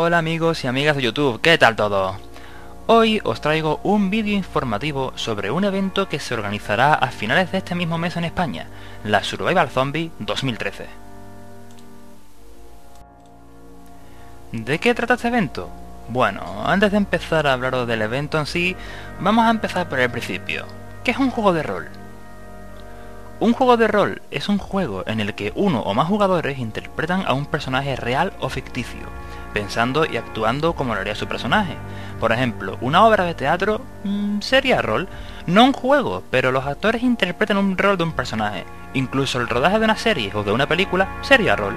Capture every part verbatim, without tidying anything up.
Hola amigos y amigas de YouTube, ¿qué tal todo? Hoy os traigo un vídeo informativo sobre un evento que se organizará a finales de este mismo mes en España, la Survival Zombie dos mil trece. ¿De qué trata este evento? Bueno, antes de empezar a hablaros del evento en sí, vamos a empezar por el principio. ¿Qué es un juego de rol? Un juego de rol es un juego en el que uno o más jugadores interpretan a un personaje real o ficticio, pensando y actuando como lo haría su personaje. Por ejemplo, una obra de teatro mmm, sería rol, no un juego, pero los actores interpretan un rol de un personaje. Incluso el rodaje de una serie o de una película sería rol.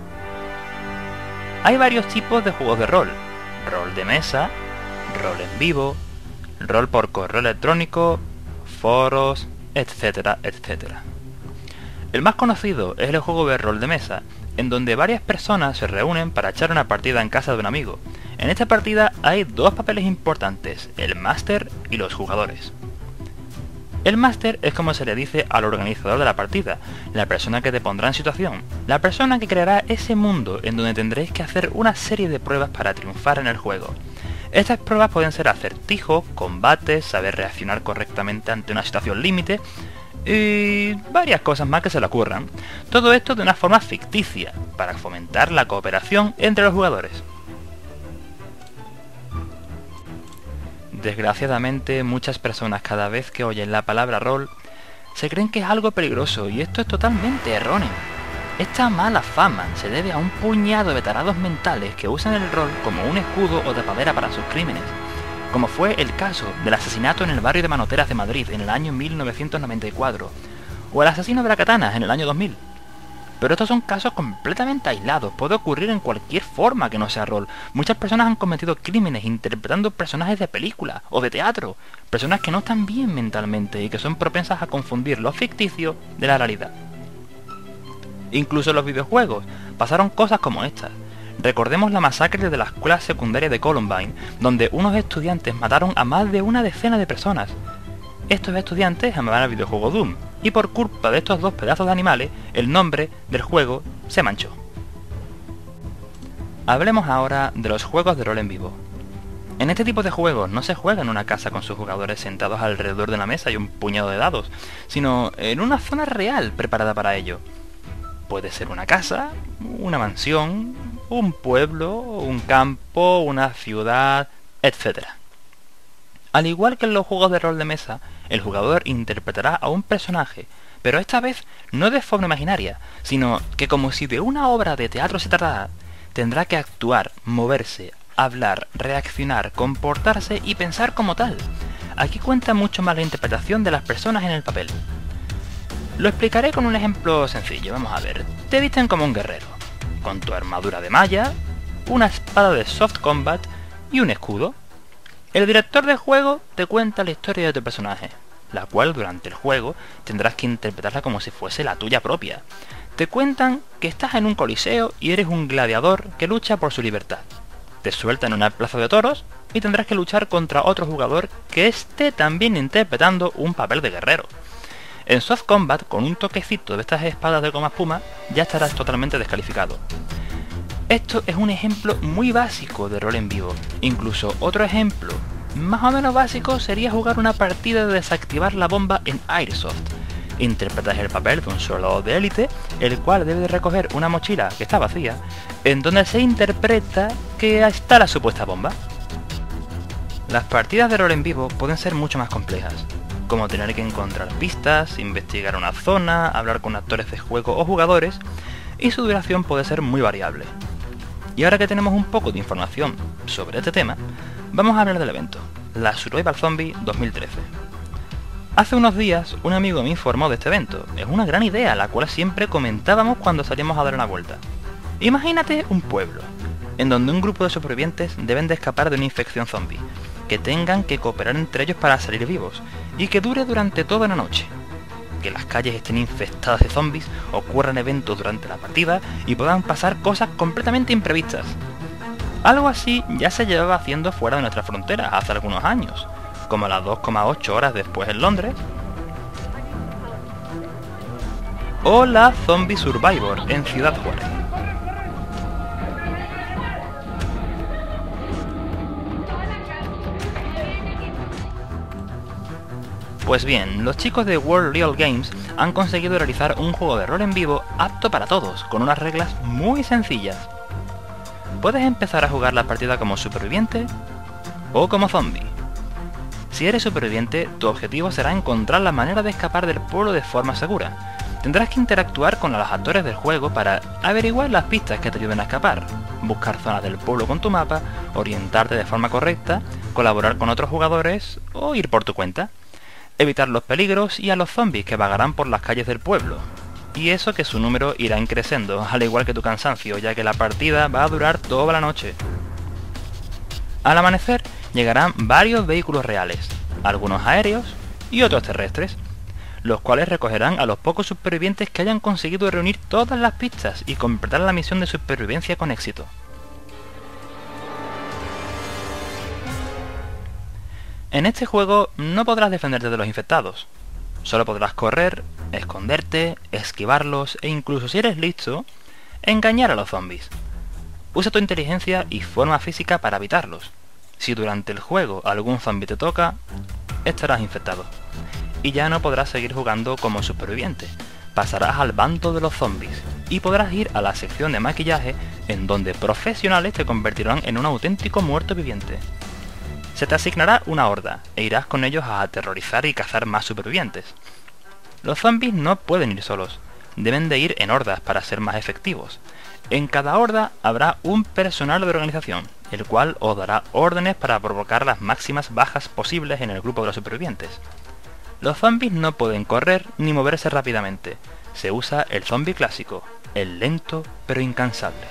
Hay varios tipos de juegos de rol: rol de mesa, rol en vivo, rol por correo electrónico, foros, etcétera, etcétera. El más conocido es el juego de rol de mesa, en donde varias personas se reúnen para echar una partida en casa de un amigo. En esta partida hay dos papeles importantes, el máster y los jugadores. El máster es como se le dice al organizador de la partida, la persona que te pondrá en situación, la persona que creará ese mundo en donde tendréis que hacer una serie de pruebas para triunfar en el juego. Estas pruebas pueden ser acertijos, combates, saber reaccionar correctamente ante una situación límite y varias cosas más que se le ocurran. Todo esto de una forma ficticia, para fomentar la cooperación entre los jugadores. Desgraciadamente, muchas personas cada vez que oyen la palabra rol se creen que es algo peligroso, y esto es totalmente erróneo. Esta mala fama se debe a un puñado de tarados mentales que usan el rol como un escudo o tapadera para sus crímenes, como fue el caso del asesinato en el barrio de Manoteras de Madrid en el año mil novecientos noventa y cuatro, o el asesino de la katana en el año dos mil. Pero estos son casos completamente aislados, puede ocurrir en cualquier forma que no sea rol. Muchas personas han cometido crímenes interpretando personajes de película o de teatro, personas que no están bien mentalmente y que son propensas a confundir lo ficticio de la realidad. Incluso en los videojuegos pasaron cosas como estas. Recordemos la masacre de la escuela secundaria de Columbine, donde unos estudiantes mataron a más de una decena de personas. Estos estudiantes amaban el videojuego Doom, y por culpa de estos dos pedazos de animales, el nombre del juego se manchó. Hablemos ahora de los juegos de rol en vivo. En este tipo de juegos no se juega en una casa con sus jugadores sentados alrededor de una mesa y un puñado de dados, sino en una zona real preparada para ello. Puede ser una casa, una mansión, un pueblo, un campo, una ciudad, etcétera. Al igual que en los juegos de rol de mesa, el jugador interpretará a un personaje, pero esta vez no de forma imaginaria, sino que como si de una obra de teatro se tratara, tendrá que actuar, moverse, hablar, reaccionar, comportarse y pensar como tal. Aquí cuenta mucho más la interpretación de las personas en el papel. Lo explicaré con un ejemplo sencillo, vamos a ver. Te visten como un guerrero, con tu armadura de malla, una espada de soft combat y un escudo. El director del juego te cuenta la historia de tu personaje, la cual durante el juego tendrás que interpretarla como si fuese la tuya propia. Te cuentan que estás en un coliseo y eres un gladiador que lucha por su libertad. Te sueltan en una plaza de toros y tendrás que luchar contra otro jugador que esté también interpretando un papel de guerrero. En Soft Combat, con un toquecito de estas espadas de goma espuma, ya estarás totalmente descalificado. Esto es un ejemplo muy básico de rol en vivo. Incluso otro ejemplo más o menos básico sería jugar una partida de desactivar la bomba en Airsoft. Interpretas el papel de un soldado de élite, el cual debe de recoger una mochila que está vacía, en donde se interpreta que está la supuesta bomba. Las partidas de rol en vivo pueden ser mucho más complejas, como tener que encontrar pistas, investigar una zona, hablar con actores de juego o jugadores, y su duración puede ser muy variable. Y ahora que tenemos un poco de información sobre este tema, vamos a hablar del evento, la Survival Zombie dos mil trece. Hace unos días un amigo me informó de este evento. Es una gran idea, la cual siempre comentábamos cuando salíamos a dar una vuelta. Imagínate un pueblo, en donde un grupo de supervivientes deben de escapar de una infección zombie, que tengan que cooperar entre ellos para salir vivos, y que dure durante toda la noche. Que las calles estén infestadas de zombies, ocurran eventos durante la partida y puedan pasar cosas completamente imprevistas. Algo así ya se llevaba haciendo fuera de nuestras fronteras hace algunos años, como las dos coma ocho horas después en Londres, o la Zombie Survivor en Ciudad Juárez. Pues bien, los chicos de World Real Games han conseguido realizar un juego de rol en vivo apto para todos, con unas reglas muy sencillas. Puedes empezar a jugar la partida como superviviente o como zombie. Si eres superviviente, tu objetivo será encontrar la manera de escapar del pueblo de forma segura. Tendrás que interactuar con los actores del juego para averiguar las pistas que te ayuden a escapar, buscar zonas del pueblo con tu mapa, orientarte de forma correcta, colaborar con otros jugadores o ir por tu cuenta. Evitar los peligros y a los zombies que vagarán por las calles del pueblo. Y eso que su número irá increciendo, al igual que tu cansancio, ya que la partida va a durar toda la noche. Al amanecer llegarán varios vehículos reales, algunos aéreos y otros terrestres, los cuales recogerán a los pocos supervivientes que hayan conseguido reunir todas las pistas y completar la misión de supervivencia con éxito. En este juego no podrás defenderte de los infectados, solo podrás correr, esconderte, esquivarlos e incluso si eres listo, engañar a los zombies. Usa tu inteligencia y forma física para evitarlos. Si durante el juego algún zombie te toca, estarás infectado. Y ya no podrás seguir jugando como superviviente, pasarás al bando de los zombies y podrás ir a la sección de maquillaje en donde profesionales te convertirán en un auténtico muerto viviente. Se te asignará una horda e irás con ellos a aterrorizar y cazar más supervivientes. Los zombies no pueden ir solos, deben de ir en hordas para ser más efectivos. En cada horda habrá un personal de organización, el cual os dará órdenes para provocar las máximas bajas posibles en el grupo de los supervivientes. Los zombies no pueden correr ni moverse rápidamente, se usa el zombie clásico, el lento pero incansable.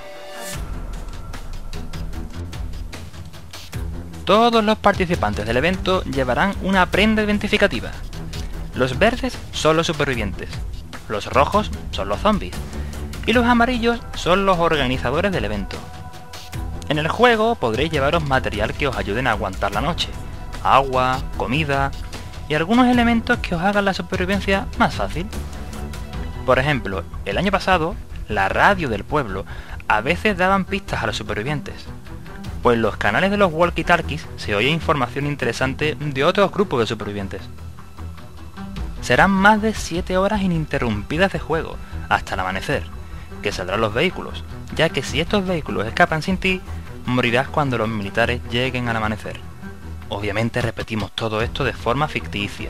Todos los participantes del evento llevarán una prenda identificativa. Los verdes son los supervivientes, los rojos son los zombies y los amarillos son los organizadores del evento. En el juego podréis llevaros material que os ayuden a aguantar la noche, agua, comida y algunos elementos que os hagan la supervivencia más fácil. Por ejemplo, el año pasado, la radio del pueblo a veces daban pistas a los supervivientes, pues en los canales de los walkie-talkies se oye información interesante de otros grupos de supervivientes. Serán más de siete horas ininterrumpidas de juego, hasta el amanecer, que saldrán los vehículos, ya que si estos vehículos escapan sin ti, morirás cuando los militares lleguen al amanecer. Obviamente repetimos todo esto de forma ficticia.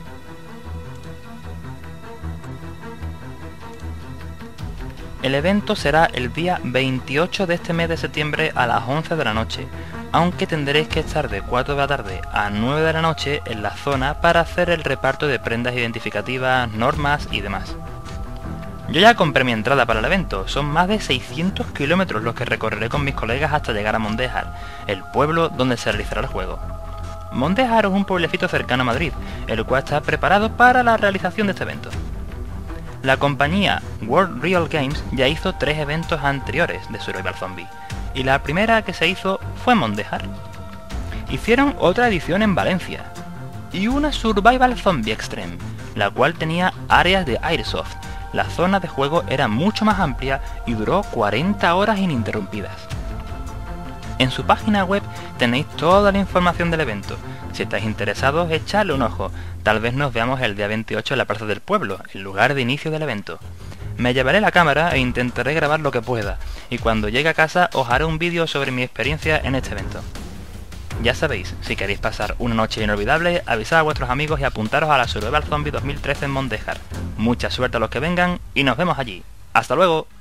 El evento será el día veintiocho de este mes de septiembre a las once de la noche, aunque tendréis que estar de cuatro de la tarde a nueve de la noche en la zona para hacer el reparto de prendas identificativas, normas y demás. Yo ya compré mi entrada para el evento, son más de seiscientos kilómetros los que recorreré con mis colegas hasta llegar a Mondéjar, el pueblo donde se realizará el juego. Mondéjar es un pueblecito cercano a Madrid, el cual está preparado para la realización de este evento. La compañía World Real Games ya hizo tres eventos anteriores de Survival Zombie, y la primera que se hizo fue en Mondéjar. Hicieron otra edición en Valencia, y una Survival Zombie Extreme, la cual tenía áreas de Airsoft. La zona de juego era mucho más amplia y duró cuarenta horas ininterrumpidas. En su página web tenéis toda la información del evento. Si estáis interesados, echadle un ojo. Tal vez nos veamos el día veintiocho en la Plaza del Pueblo, el lugar de inicio del evento. Me llevaré la cámara e intentaré grabar lo que pueda, y cuando llegue a casa os haré un vídeo sobre mi experiencia en este evento. Ya sabéis, si queréis pasar una noche inolvidable, avisad a vuestros amigos y apuntaros a la Survival Zombie dos mil trece en Mondéjar. Mucha suerte a los que vengan y nos vemos allí. ¡Hasta luego!